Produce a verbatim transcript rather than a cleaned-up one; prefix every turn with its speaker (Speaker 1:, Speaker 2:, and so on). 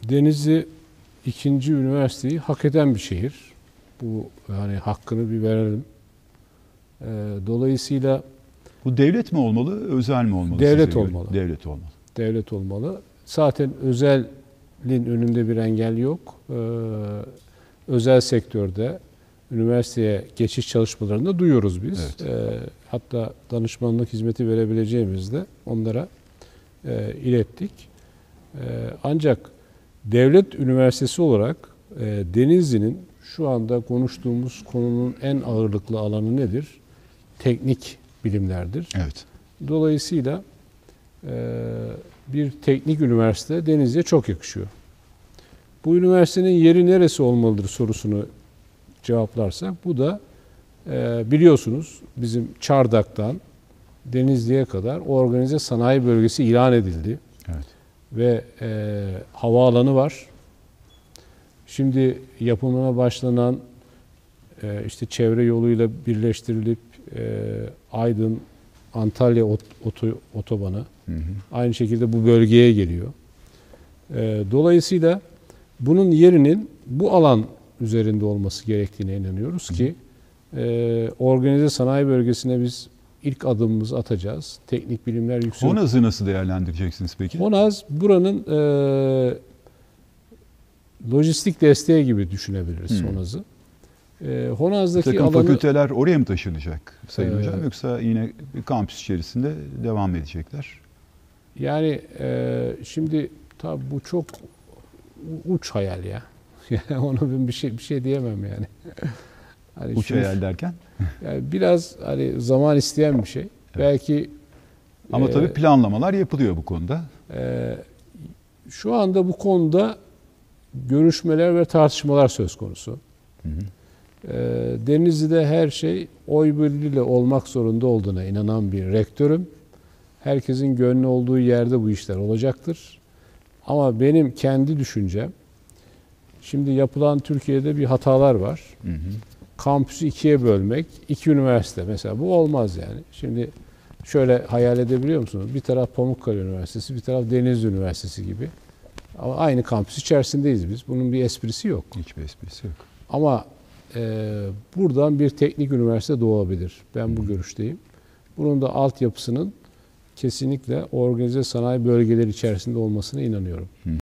Speaker 1: Denizli ikinci üniversiteyi hak eden bir şehir. Bu yani hakkını bir verelim. Ee, dolayısıyla
Speaker 2: bu devlet mi olmalı, özel mi olmalı?
Speaker 1: Devlet olmalı.
Speaker 2: Devlet olmalı.
Speaker 1: Devlet olmalı. Zaten özelin önünde bir engel yok. Ee, özel sektörde üniversiteye geçiş çalışmalarında duyuyoruz biz.
Speaker 2: Evet.
Speaker 1: Ee, hatta danışmanlık hizmeti verebileceğimizde onlara e, ilettik. E, ancak devlet üniversitesi olarak e, Denizli'nin şu anda konuştuğumuz konunun en ağırlıklı alanı nedir? Teknik bilimlerdir.
Speaker 2: Evet.
Speaker 1: Dolayısıyla e, bir teknik üniversite Denizli'ye çok yakışıyor. Bu üniversitenin yeri neresi olmalıdır sorusunu cevaplarsak, bu da e, biliyorsunuz bizim Çardak'tan Denizli'ye kadar organize sanayi bölgesi ilan edildi.
Speaker 2: Evet.
Speaker 1: Ve e, havaalanı var. Şimdi yapımına başlanan e, işte çevre yoluyla birleştirilip e, Aydın Antalya ot, oto, otobanı hı hı. aynı şekilde bu bölgeye geliyor. E, dolayısıyla bunun yerinin bu alan üzerinde olması gerektiğine inanıyoruz hı hı. ki e, organize sanayi bölgesine biz İlk adımımızı atacağız. Teknik bilimler yüksek.
Speaker 2: HONAZ'ı nasıl değerlendireceksiniz peki?
Speaker 1: HONAZ buranın e, lojistik desteği gibi düşünebiliriz hmm. HONAZ'ı. E, HONAZ'daki
Speaker 2: takım
Speaker 1: alanı...
Speaker 2: fakülteler oraya mı taşınacak Sayın
Speaker 1: e,
Speaker 2: Hocam? Yoksa yine bir kampüs içerisinde devam edecekler?
Speaker 1: Yani e, şimdi tabii bu çok uç hayal ya. Ona ben bir şey bir şey diyemem yani.
Speaker 2: Hani uç hayal derken?
Speaker 1: Yani biraz hani zaman isteyen bir şey. Evet. Belki
Speaker 2: ama
Speaker 1: e,
Speaker 2: tabii planlamalar yapılıyor bu konuda.
Speaker 1: E, şu anda bu konuda görüşmeler ve tartışmalar söz konusu. Hı hı. E, Denizli'de her şey oy birliğiyle olmak zorunda olduğuna inanan bir rektörüm. Herkesin gönlü olduğu yerde bu işler olacaktır. Ama benim kendi düşüncem, şimdi yapılan Türkiye'de bir hatalar var. Hı hı. Kampüsü ikiye bölmek, iki üniversite mesela, bu olmaz yani. Şimdi şöyle hayal edebiliyor musunuz? Bir taraf Pamukkale Üniversitesi, bir taraf Denizli Üniversitesi gibi. Ama aynı kampüs içerisindeyiz biz. Bunun bir esprisi yok.
Speaker 2: Hiçbir esprisi yok.
Speaker 1: Ama e, buradan bir teknik üniversite doğabilir. Ben bu görüşteyim. Bunun da altyapısının kesinlikle organize sanayi bölgeleri içerisinde olmasına inanıyorum. Hı.